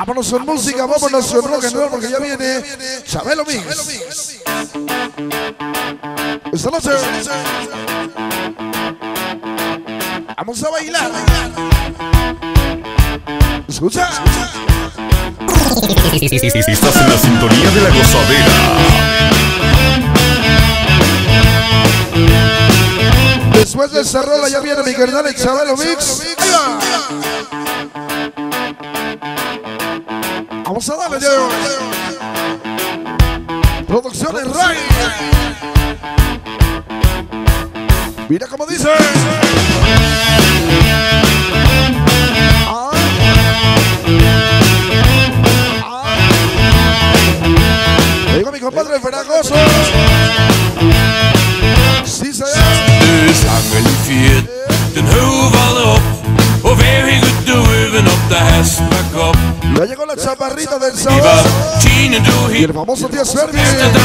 Vámonos con música, vámonos con rock and roll, porque ya viene Chabelo Mix. Esta noche vamos a bailar. Escucha. Estás en la sintonía de la gozadera. Después de esta rola ya viene mi carnal el Chabelo Mix. Vamos a darle, Diego. Producciones Ray. Mira cómo dice. Digo mi compadre Ferragoso. Sí, señor. Dus hangel i fjed, den hoval op. Og vær helt godt døven op, der hast bak op. Ya llegó la chaparrita del sábado y el famoso tío Sverdi.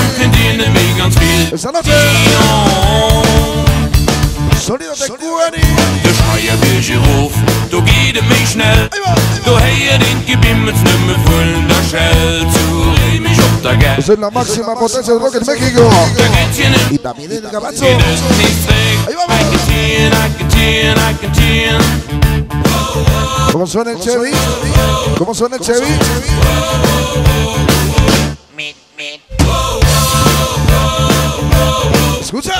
Esta noche sonido de Cuani. Du schreier Birche Ruf, du geht mich schnell. Du heier den Gebimmels nimmer vollen der Schell. Zu reh mich auf der Geld. Es la máxima potencia del rock en México y también en el gabacho. Ahí vamos. ¿Cómo suena el Chevy? ¿Cómo suena el Chevy? Escucha.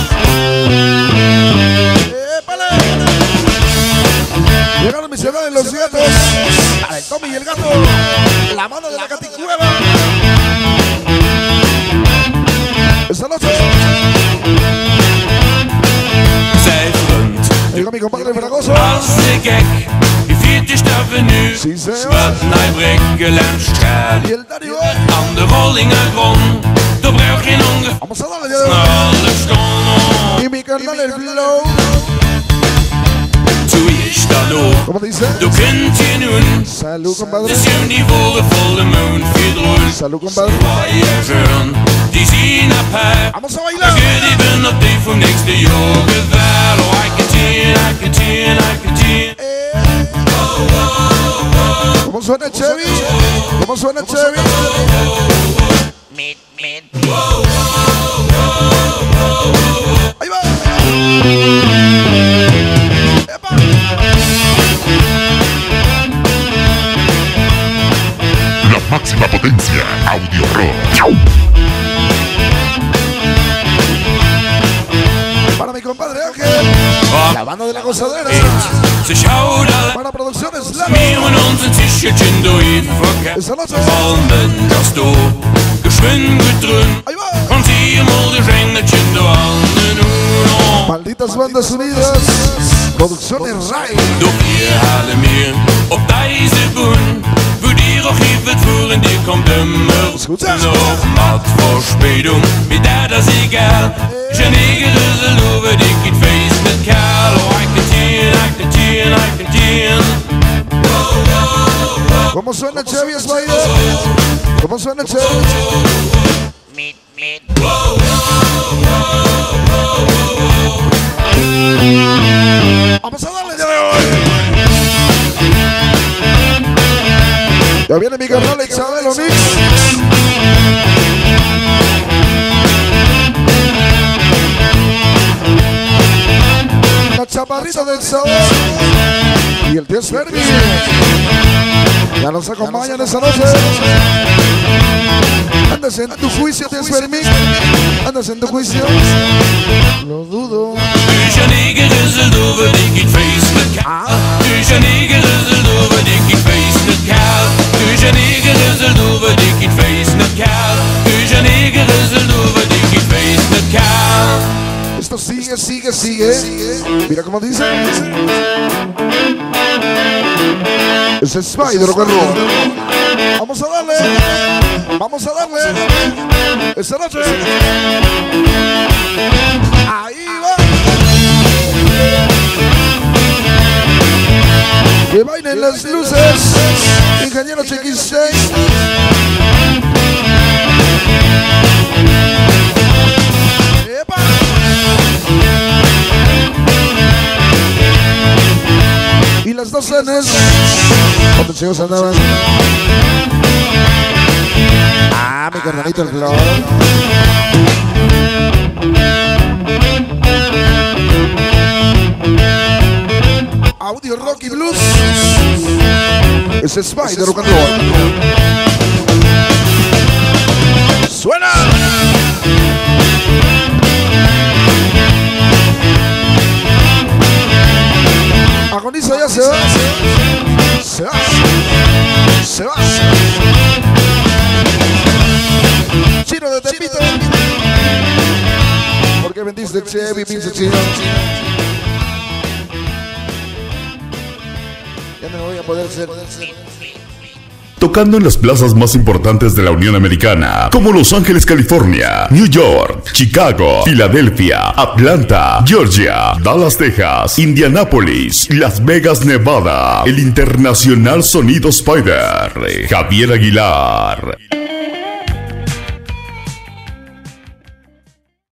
¡Épale! Llegaron mis hermanos los gatos. Para el Tommy y el gato. La mano de la Caticueva. Esta noche. Llega mi compadre Fragoso. Sí, señor. Y el Dario. Vamos a darle ya. Y mi carnal el Flow. ¿Cómo dice? Salud, compadre. Salud, compadre. Vamos a bailar. ¿Cómo suena el Chevy? ¿Cómo suena el Chevy? Ahí va. ¡Epa! La máxima potencia, Audio Rock. Para mi compadre Ángel, la banda de la gozadera. Para producciones Lalo. Esta noche. Ahí va. Malditas bandas unidas. Producciones Ray. Escucha. ¿Cómo suena el Chevy Spider? ¿Cómo suena el Chevy? Vamos a darle de hoy. Ya viene mi carnal el Chabelo Mix. La chaparrita del sabor y el tío Sverdi ya nos acompañan esta noche. Andas en tu juicio, tío Sverdi. Andas en tu juicio. Lo dudo. Esto sigue, sigue, sigue. Mira cómo dice. Es Spider Rock and Roll. Vamos a darle. Vamos a darle. Esta noche. Ahí va. Que bailen las luces. Ingeniero Chequistey. ¡Epa! Y las dos cenas ¿Dónde chicos andaban? Ah, mi carnalito el flor. Audio Rock y Blues. Es Spider Rock and Roll. ¡Suena! Agoniza ya se va. Se va. Se va. Chino de Tepito. ¿Por qué vendiste Chevy, pinche chino? Ya no voy a poder ser. Tocando en las plazas más importantes de la Unión Americana, como Los Ángeles, California, New York, Chicago, Filadelfia, Atlanta, Georgia, Dallas, Texas, Indianápolis, Las Vegas, Nevada, el internacional Sonido Spider, Javier Aguilar.